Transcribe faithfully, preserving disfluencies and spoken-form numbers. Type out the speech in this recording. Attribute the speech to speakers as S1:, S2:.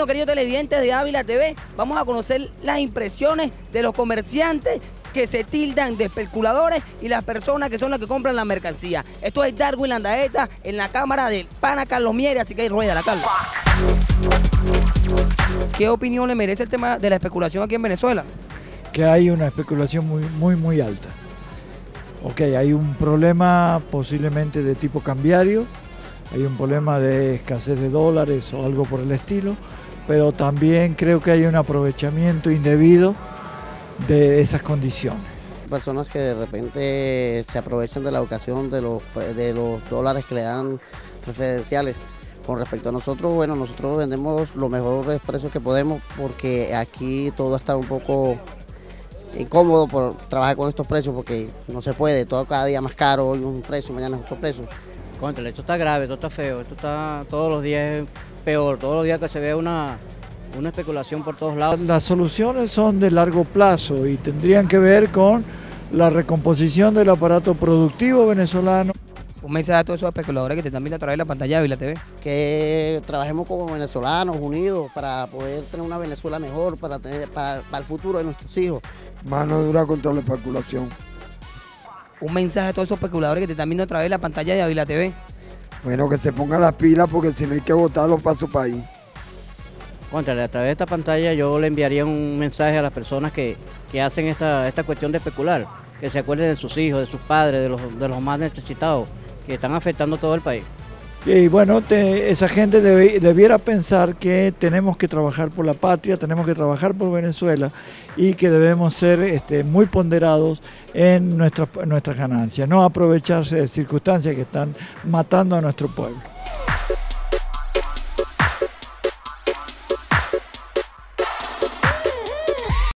S1: Bueno, queridos televidentes de Ávila T V, vamos a conocer las impresiones de los comerciantes que se tildan de especuladores y las personas que son las que compran la mercancía. Esto es Darwin Landaeta en la cámara del pana Carlos Mieri, así que rueda la Carlos. ¿Qué opinión le merece el tema de la especulación aquí en Venezuela?
S2: Que hay una especulación muy, muy, muy alta. Ok, hay un problema posiblemente de tipo cambiario, hay un problema de escasez de dólares o algo por el estilo, pero también creo que hay un aprovechamiento indebido de esas condiciones.
S3: Personas que de repente se aprovechan de la ocasión de los, de los dólares que le dan preferenciales. Con respecto a nosotros, bueno, nosotros vendemos los mejores precios que podemos porque aquí todo está un poco incómodo por trabajar con estos precios porque no se puede, todo cada día más caro, hoy un precio, mañana es otro precio.
S4: Contra, esto está grave, esto está feo, esto está todos los días peor, todos los días que se ve una, una especulación por todos lados.
S2: Las soluciones son de largo plazo y tendrían que ver con la recomposición del aparato productivo venezolano.
S1: Un mensaje a todos esos especuladores que te están viendo a través de la pantalla de Ávila T V.
S3: Que trabajemos como venezolanos unidos para poder tener una Venezuela mejor, para, tener, para, para el futuro de nuestros hijos.
S5: Mano dura contra la especulación.
S1: Un mensaje a todos esos especuladores que te están viendo a través de la pantalla de Ávila T V.
S5: Bueno, que se pongan las pilas porque si no hay que votarlos para su país.
S4: Contra, a través de esta pantalla yo le enviaría un mensaje a las personas que, que hacen esta, esta cuestión de especular, que se acuerden de sus hijos, de sus padres, de los, de los más necesitados, que están afectando a todo el país.
S2: Y bueno, te, esa gente debe, debiera pensar que tenemos que trabajar por la patria, tenemos que trabajar por Venezuela y que debemos ser este, muy ponderados en nuestras nuestras ganancias, no aprovecharse de circunstancias que están matando a nuestro pueblo.